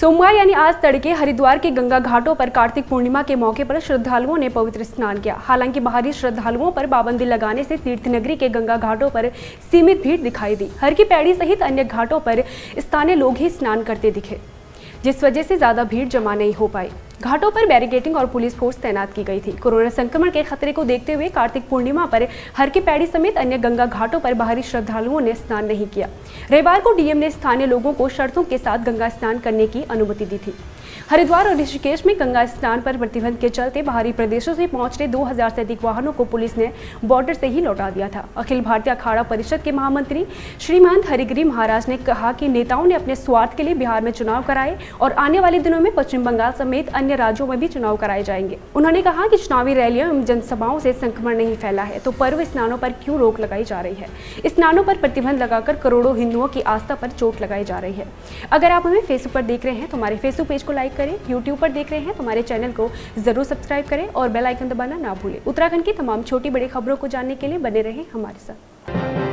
सोमवार यानी आज तड़के हरिद्वार के गंगा घाटों पर कार्तिक पूर्णिमा के मौके पर श्रद्धालुओं ने पवित्र स्नान किया। हालांकि बाहरी श्रद्धालुओं पर पाबंदी लगाने से तीर्थनगरी के गंगा घाटों पर सीमित भीड़ दिखाई दी। हर की पैड़ी सहित अन्य घाटों पर स्थानीय लोग ही स्नान करते दिखे, जिस वजह से ज्यादा भीड़ जमा नहीं हो पाई। घाटों पर बैरिकेडिंग और पुलिस फोर्स तैनात की गई थी। कोरोना संक्रमण के खतरे को देखते हुए कार्तिक पूर्णिमा पर हर की पैड़ी समेत अन्य गंगा घाटों पर बाहरी श्रद्धालुओं ने स्नान नहीं किया। रविवार को डीएम ने स्थानीय लोगों को शर्तों के साथ गंगा स्नान करने की अनुमति दी थी। हरिद्वार और ऋषिकेश में गंगा स्नान पर प्रतिबंध के चलते बाहरी प्रदेशों से पहुंच रहे 2000 से अधिक वाहनों को पुलिस ने बॉर्डर से ही लौटा दिया था। अखिल भारतीय अखाड़ा परिषद के महामंत्री श्रीमंत हरिगिरी महाराज ने कहा कि नेताओं ने अपने स्वार्थ के लिए बिहार में चुनाव कराए और आने वाले दिनों में पश्चिम बंगाल समेत अन्य राज्यों में भी चुनाव कराए जाएंगे। उन्होंने कहा कि चुनावी रैलियों एवं जनसभाओं से संक्रमण नहीं फैला है तो पर्व स्नानों पर क्यों रोक लगाई जा रही है। स्नानों पर प्रतिबंध लगाकर करोड़ों हिंदुओं की आस्था पर चोट लगाई जा रही है। अगर आप हमें फेसबुक पर देख रहे हैं तो हमारे फेसबुक पेज को लाइक करें, यूट्यूब पर देख रहे हैं तो हमारे चैनल को जरूर सब्सक्राइब करें और बेल आइकन दबाना ना भूलें। उत्तराखंड की तमाम छोटी बड़ी खबरों को जानने के लिए बने रहें हमारे साथ।